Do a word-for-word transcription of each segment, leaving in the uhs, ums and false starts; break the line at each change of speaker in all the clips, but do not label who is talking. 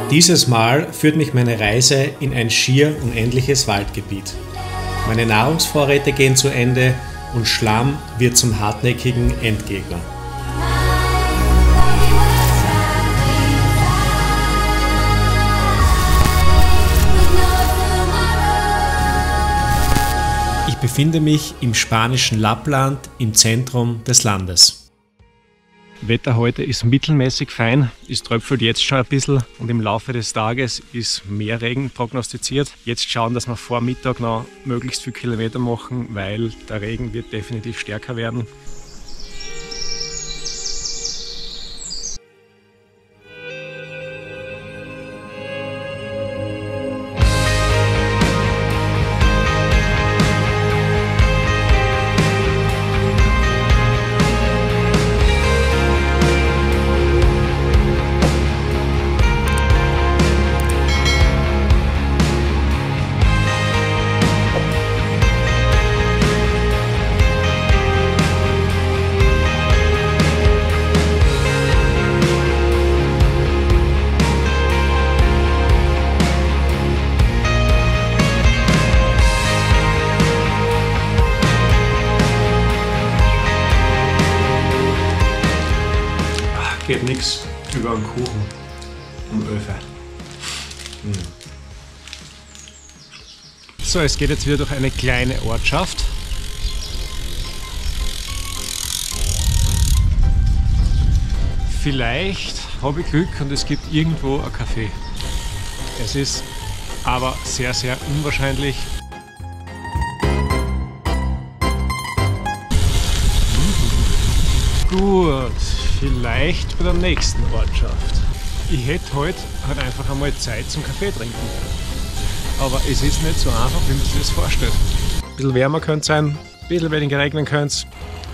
Dieses Mal führt mich meine Reise in ein schier unendliches Waldgebiet. Meine Nahrungsvorräte gehen zu Ende und Schlamm wird zum hartnäckigen Endgegner. Ich befinde mich im spanischen Lappland im Zentrum des Landes. Wetter heute ist mittelmäßig fein, es tröpfelt jetzt schon ein bisschen und im Laufe des Tages ist mehr Regen prognostiziert. Jetzt schauen, dass wir vor Mittag noch möglichst viele Kilometer machen, weil der Regen wird definitiv stärker werden. Geht nichts über einen Kuchen um Öfe. Hm. So, es geht jetzt wieder durch eine kleine Ortschaft. Vielleicht habe ich Glück und es gibt irgendwo ein Café. Es ist aber sehr, sehr unwahrscheinlich. Gut. Vielleicht bei der nächsten Ortschaft. Ich hätte heute halt einfach einmal Zeit zum Kaffee trinken. Aber es ist nicht so einfach, wie man sich das vorstellt. Ein bisschen wärmer könnte es sein, ein bisschen weniger regnen könnte es.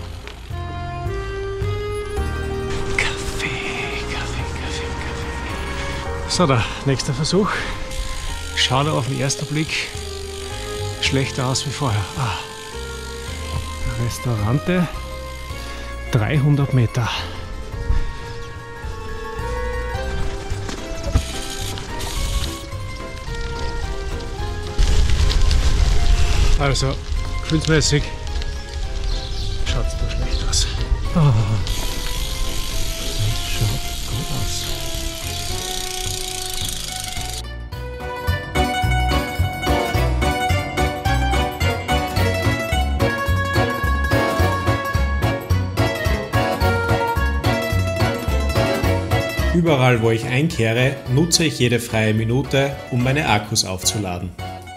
Kaffee, Kaffee, Kaffee, Kaffee. So, der nächste Versuch. Schaut auf den ersten Blick schlechter aus wie vorher. Ah. Restaurante, dreihundert Meter. Also, gefühlsmäßig schaut es da schlecht aus. Oh, das schaut gut aus. Überall, wo ich einkehre, nutze ich jede freie Minute, um meine Akkus aufzuladen.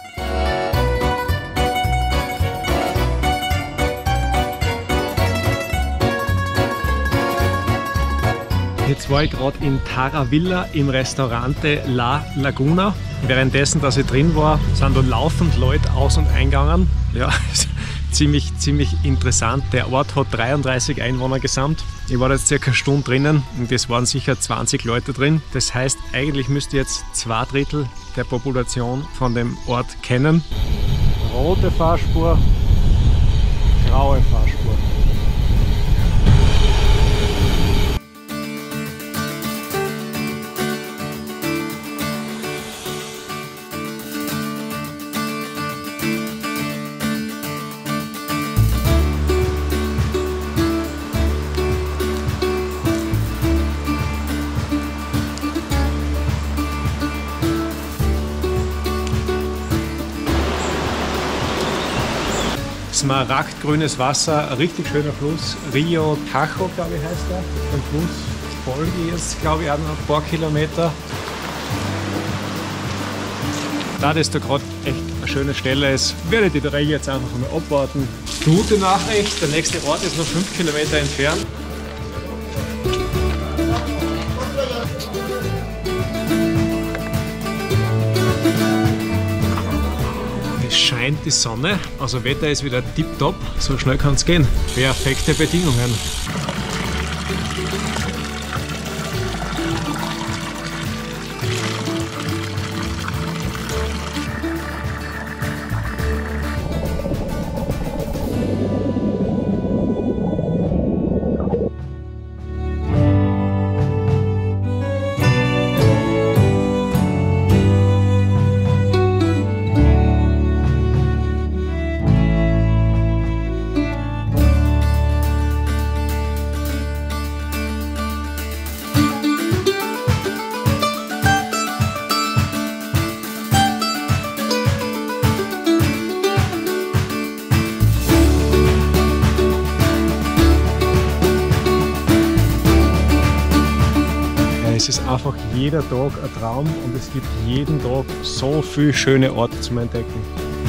Jetzt war ich gerade in Taravilla im Restaurante La Laguna. Währenddessen, dass ich drin war, sind da laufend Leute aus- und eingegangen. Ja, ziemlich, ziemlich interessant. Der Ort hat dreiunddreißig Einwohner gesamt. Ich war jetzt circa eine Stunde drinnen und es waren sicher zwanzig Leute drin. Das heißt, eigentlich müsste jetzt zwei Drittel der Population von dem Ort kennen. Rote Fahrspur, graue Fahrspur. Smaragdgrünes Wasser, richtig schöner Fluss. Rio Tajo, glaube ich, heißt der. Den Fluss folge ich jetzt, glaube ich, auch noch ein paar Kilometer. Da das da gerade echt eine schöne Stelle ist, werde ich die Dreie jetzt einfach mal abwarten. Gute Nachricht, der nächste Ort ist noch fünf Kilometer entfernt. Scheint die Sonne, also Wetter ist wieder tipptopp, so schnell kann es gehen. Perfekte Bedingungen. einfach jeder Tag ein Traum und es gibt jeden Tag so viele schöne Orte zum Entdecken.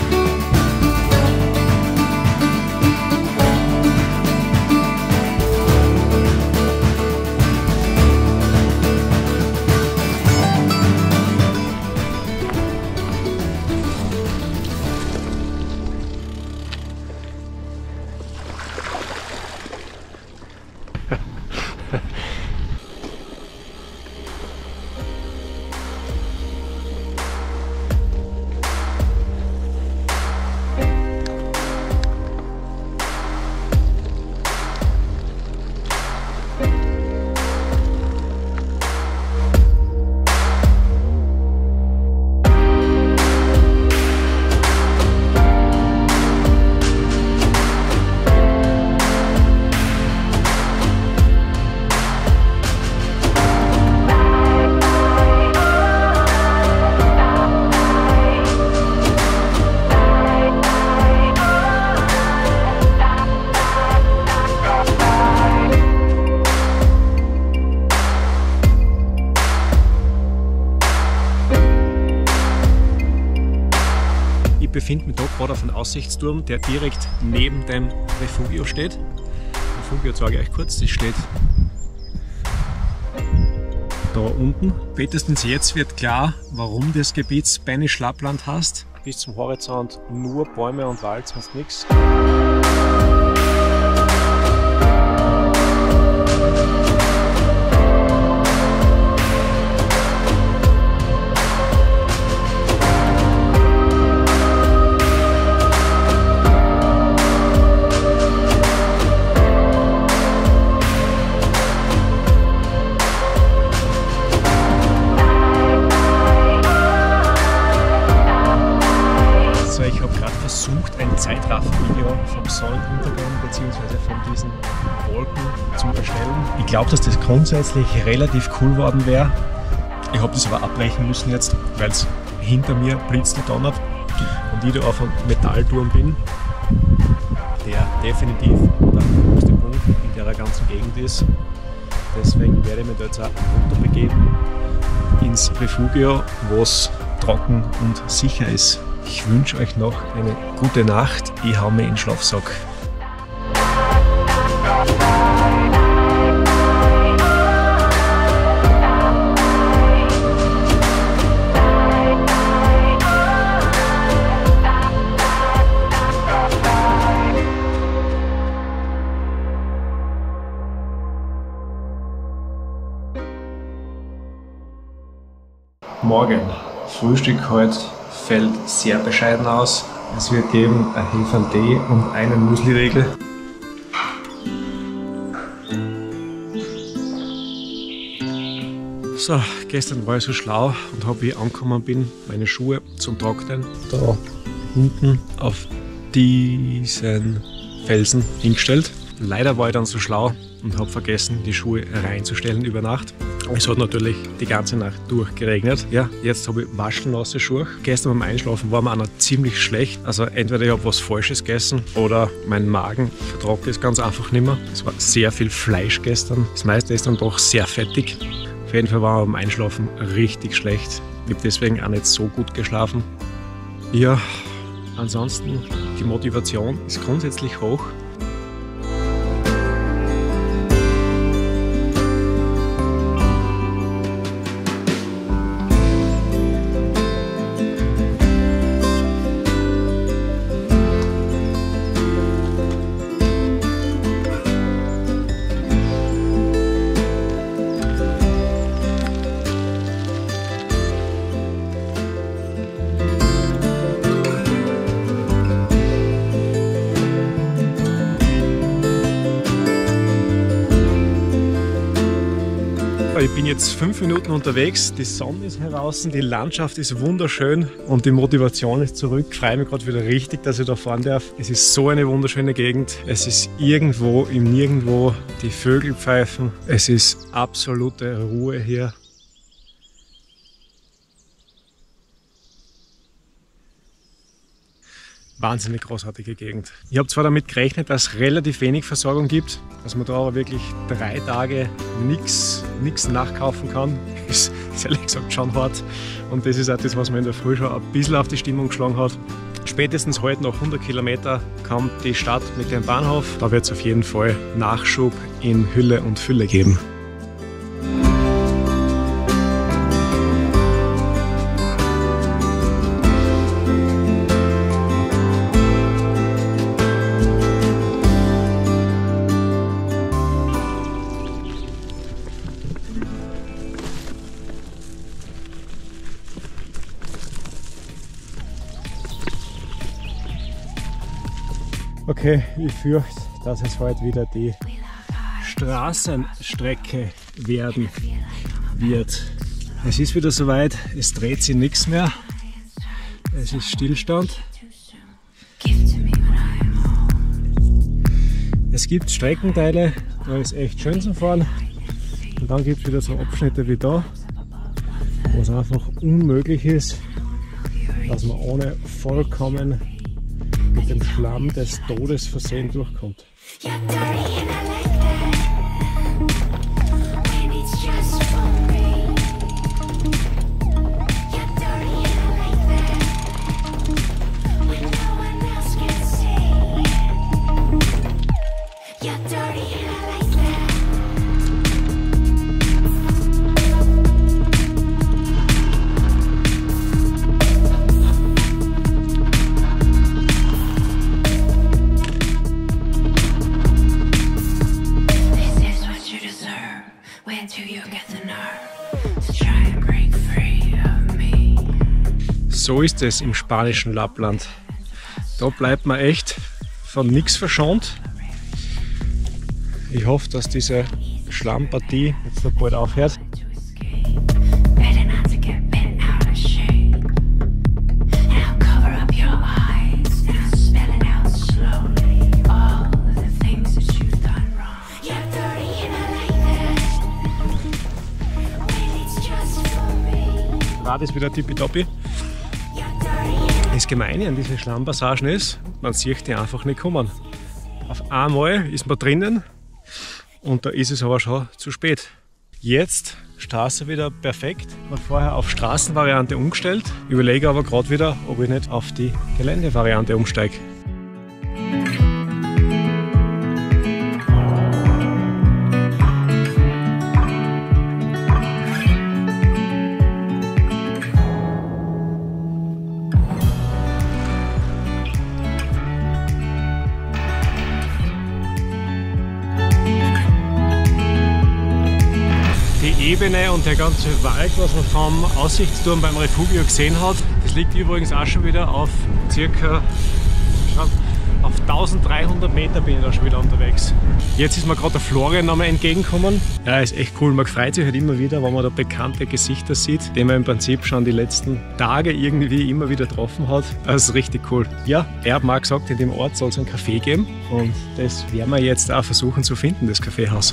Ich befinde mich da gerade auf einem Aussichtsturm, der direkt neben dem Refugio steht. Refugio zeige ich euch kurz, das steht da unten. Spätestens jetzt wird klar, warum das Gebiet Spanish Lapland heißt. Bis zum Horizont nur Bäume und Wald, sonst nichts. Ich habe gerade versucht, ein Zeitraffer-Video vom Sonnenuntergang bzw. von diesen Wolken zu erstellen. Ich glaube, dass das grundsätzlich relativ cool geworden wäre. Ich habe das aber abbrechen müssen jetzt, weil es hinter mir blitzt und donnert und ich da auf einem Metallturm bin, der definitiv der höchste Punkt in der ganzen Gegend ist. Deswegen werde ich mich da jetzt auch runterbegeben ins Refugio, wo es trocken und sicher ist. Ich wünsche euch noch eine gute Nacht. Ich hau mir in den Schlafsack. Morgen. Frühstück heute fällt sehr bescheiden aus. Es wird geben ein Heferl-Tee und einen Müsli-Riegel. So, gestern war ich so schlau und habe, wie ich angekommen bin, meine Schuhe zum Trocknen da hinten auf diesen Felsen hingestellt. Leider war ich dann so schlau und habe vergessen, die Schuhe reinzustellen über Nacht. Es hat natürlich die ganze Nacht durchgeregnet. Ja, jetzt habe ich waschnasse Schuhe. Gestern beim Einschlafen war mir auch noch ziemlich schlecht. Also entweder ich habe was Falsches gegessen oder mein Magen vertragt es ganz einfach nicht mehr. Es war sehr viel Fleisch gestern. Das meiste ist dann doch sehr fettig. Auf jeden Fall war beim Einschlafen richtig schlecht. Ich habe deswegen auch nicht so gut geschlafen. Ja, ansonsten die Motivation ist grundsätzlich hoch. Ich bin jetzt fünf Minuten unterwegs, die Sonne ist heraus, die Landschaft ist wunderschön und die Motivation ist zurück. Ich freue mich gerade wieder richtig, dass ich da fahren darf. Es ist so eine wunderschöne Gegend. Es ist irgendwo im Nirgendwo, die Vögel pfeifen. Es ist absolute Ruhe hier. wahnsinnig großartige Gegend. Ich habe zwar damit gerechnet, dass es relativ wenig Versorgung gibt, dass man da aber wirklich drei Tage nichts nachkaufen kann, ist, ist ehrlich gesagt schon hart. Und das ist auch das, was mir in der Früh schon ein bisschen auf die Stimmung geschlagen hat. Spätestens heute noch hundert Kilometer kommt die Stadt mit dem Bahnhof. Da wird es auf jeden Fall Nachschub in Hülle und Fülle geben. Okay, ich fürchte, dass es heute wieder die Straßenstrecke werden wird. Es ist wieder soweit, es dreht sich nichts mehr. Es ist Stillstand. Es gibt Streckenteile, da ist echt schön zum Fahren. Und dann gibt es wieder so Abschnitte wie da, wo es einfach unmöglich ist, dass man ohne vollkommen mit dem Schlamm des Todes versehen durchkommt. So ist es im spanischen Lappland. Da bleibt man echt von nichts verschont. Ich hoffe, dass diese Schlammpartie jetzt noch bald aufhört. Rad ist wieder tippitoppi. Das Gemeine an diesen Schlammpassagen ist, man sieht die einfach nicht kommen. Auf einmal ist man drinnen und da ist es aber schon zu spät. Jetzt Straße wieder perfekt. Ich habe vorher auf Straßenvariante umgestellt, überlege aber gerade wieder, ob ich nicht auf die Geländevariante umsteige. Die Ebene und der ganze Wald, was man vom Aussichtsturm beim Refugio gesehen hat, das liegt übrigens auch schon wieder auf circa auf eintausenddreihundert Meter bin ich da schon wieder unterwegs. Jetzt ist mir gerade der Florian nochmal entgegengekommen. Ja, ist echt cool. Man freut sich halt immer wieder, wenn man da bekannte Gesichter sieht, die man im Prinzip schon die letzten Tage irgendwie immer wieder getroffen hat. Das ist richtig cool. Ja, er hat mal gesagt, in dem Ort soll es ein Café geben und das werden wir jetzt auch versuchen zu finden, das Kaffeehaus.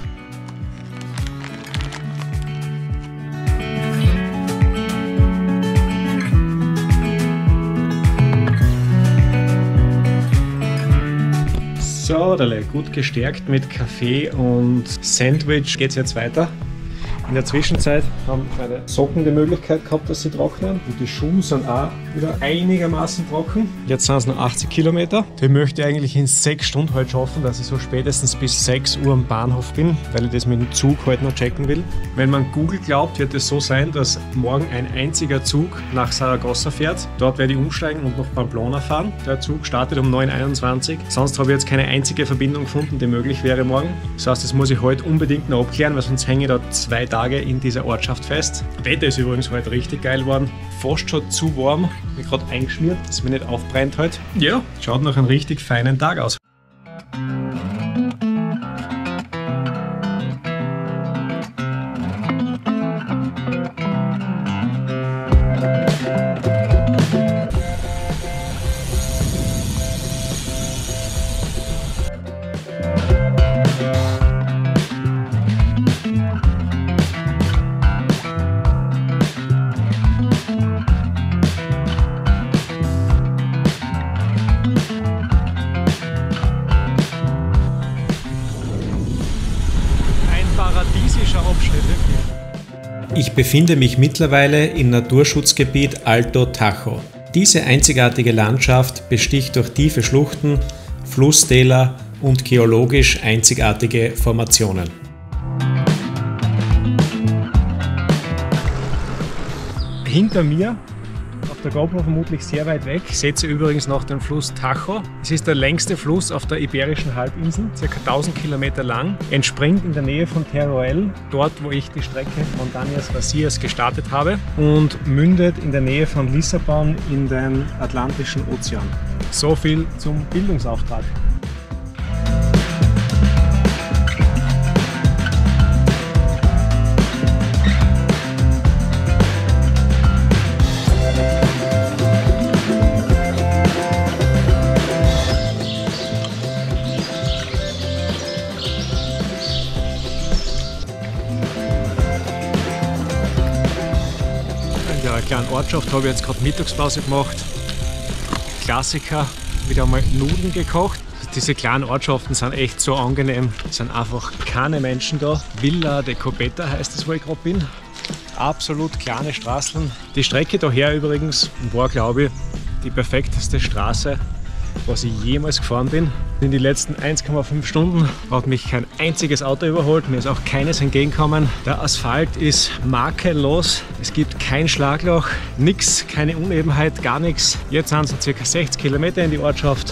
So, gut gestärkt mit Kaffee und Sandwich geht es jetzt weiter. In der Zwischenzeit haben meine Socken die Möglichkeit gehabt, dass sie trocknen. Und die Schuhe sind auch wieder einigermaßen trocken. Jetzt sind es noch achtzig Kilometer. Ich möchte eigentlich in sechs Stunden heute schaffen, dass ich so spätestens bis sechs Uhr am Bahnhof bin, weil ich das mit dem Zug heute noch checken will. Wenn man Google glaubt, wird es so sein, dass morgen ein einziger Zug nach Saragossa fährt. Dort werde ich umsteigen und nach Pamplona fahren. Der Zug startet um neun Uhr einundzwanzig. Sonst habe ich jetzt keine einzige Verbindung gefunden, die möglich wäre morgen. Das heißt, das muss ich heute unbedingt noch abklären, weil sonst hänge ich da zwei Tage in dieser Ortschaft fest. Das Wetter ist übrigens heute richtig geil geworden. Fast schon zu warm. Ich bin gerade eingeschmiert, dass es mir nicht aufbrennt heute. Ja, schaut nach einem richtig feinen Tag aus.
Ich befinde mich mittlerweile im Naturschutzgebiet Alto Tajo. Diese einzigartige Landschaft besticht durch tiefe Schluchten, Flusstäler und geologisch einzigartige Formationen.
Hinter mir, auf der GoPro vermutlich sehr weit weg, seht ihr übrigens noch den Fluss Tajo. Es ist der längste Fluss auf der Iberischen Halbinsel, ca. tausend Kilometer lang, entspringt in der Nähe von Teruel, dort wo ich die Strecke Montañas Vacías gestartet habe, und mündet in der Nähe von Lissabon in den Atlantischen Ozean. So viel zum Bildungsauftrag. In der kleinen Ortschaft habe ich jetzt gerade Mittagspause gemacht. Klassiker, wieder einmal Nudeln gekocht. Diese kleinen Ortschaften sind echt so angenehm. Es sind einfach keine Menschen da. Villa de Copeta heißt es, wo ich gerade bin. Absolut kleine Straßen. Die Strecke daher übrigens war, glaube ich, die perfekteste Straße, was ich jemals gefahren bin. In den letzten eins Komma fünf Stunden hat mich kein einziges Auto überholt, mir ist auch keines entgegengekommen. Der Asphalt ist makellos, es gibt kein Schlagloch, nichts, keine Unebenheit, gar nichts. Jetzt sind es ca. sechzig Kilometer in die Ortschaft.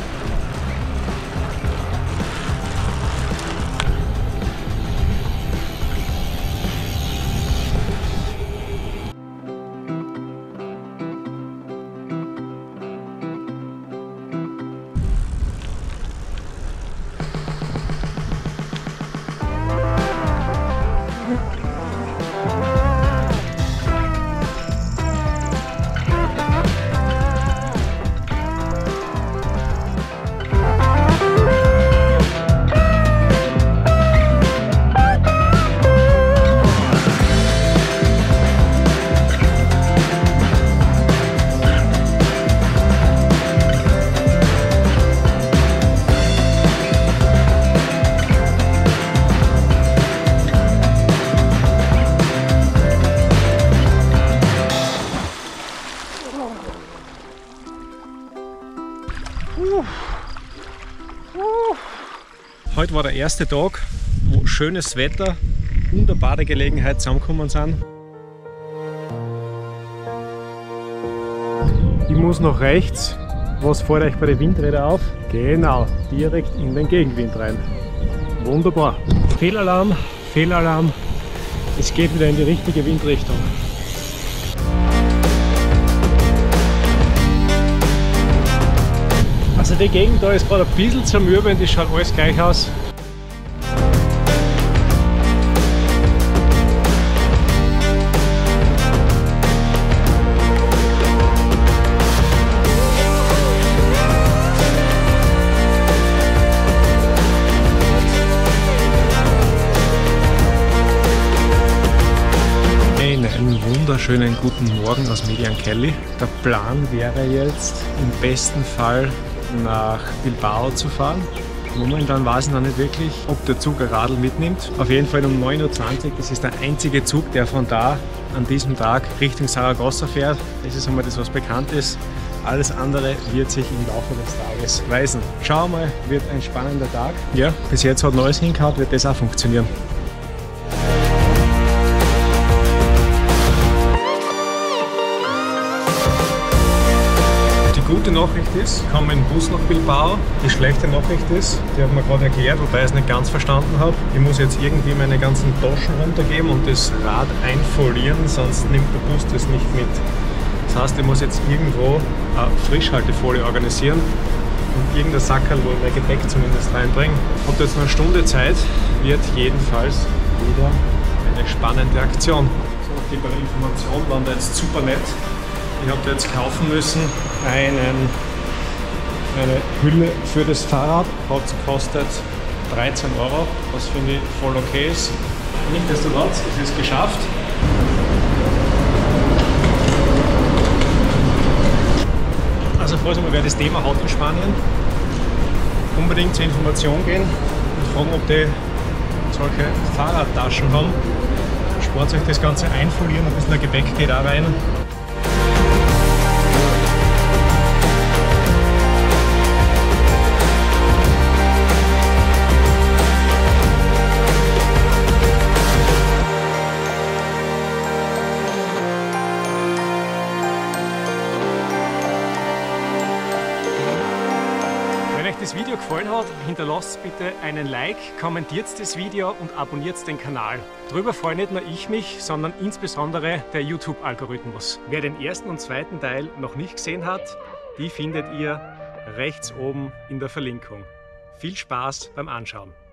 Heute war der erste Tag, wo schönes Wetter und eine Badegelegenheit zusammengekommen sind. Ich muss nach rechts. Was fällt euch bei den Windrädern auf? Genau, direkt in den Gegenwind rein. Wunderbar. Fehlalarm, Fehlalarm. Es geht wieder in die richtige Windrichtung. Also die Gegend da ist gerade ein bisschen zermürbend, es schaut alles gleich aus. Einen wunderschönen guten Morgen aus Mediankeli. Der Plan wäre jetzt im besten Fall nach Bilbao zu fahren. Momentan weiß ich noch nicht wirklich, ob der Zug ein Radl mitnimmt. Auf jeden Fall um neun Uhr zwanzig, das ist der einzige Zug, der von da an diesem Tag Richtung Saragossa fährt. Das ist einmal das, was bekannt ist. Alles andere wird sich im Laufe des Tages weisen. Schauen wir mal, wird ein spannender Tag. Ja, bis jetzt hat noch alles hingehauen, wird das auch funktionieren. Die gute Nachricht ist, ich komme mit dem Bus nach Bilbao. Die schlechte Nachricht ist, die hat mir gerade erklärt, wobei ich es nicht ganz verstanden habe. Ich muss jetzt irgendwie meine ganzen Taschen runtergeben und das Rad einfolieren, sonst nimmt der Bus das nicht mit. Das heißt, ich muss jetzt irgendwo eine Frischhaltefolie organisieren und irgendein Sackerl, wo ich mein Gepäck zumindest reinbringe. Ich habe jetzt noch eine Stunde Zeit, wird jedenfalls wieder eine spannende Aktion. So, die Information waren da jetzt super nett. Ich habe jetzt kaufen müssen einen, eine Hülle für das Fahrrad, hat gekostet dreizehn Euro, was finde ich voll okay ist. Nichtsdestotrotz ist es geschafft. Also falls mal wer das Thema hat in Spanien, unbedingt zur Information gehen und fragen, ob die solche Fahrradtaschen haben. Spart euch das Ganze einfolieren, ein bisschen Gebäck geht auch rein. Wenn euch das Video gefallen hat, hinterlasst bitte einen Like, kommentiert das Video und abonniert den Kanal. Darüber freue nicht nur ich mich, sondern insbesondere der YouTube-Algorithmus. Wer den ersten und zweiten Teil noch nicht gesehen hat, die findet ihr rechts oben in der Verlinkung. Viel Spaß beim Anschauen!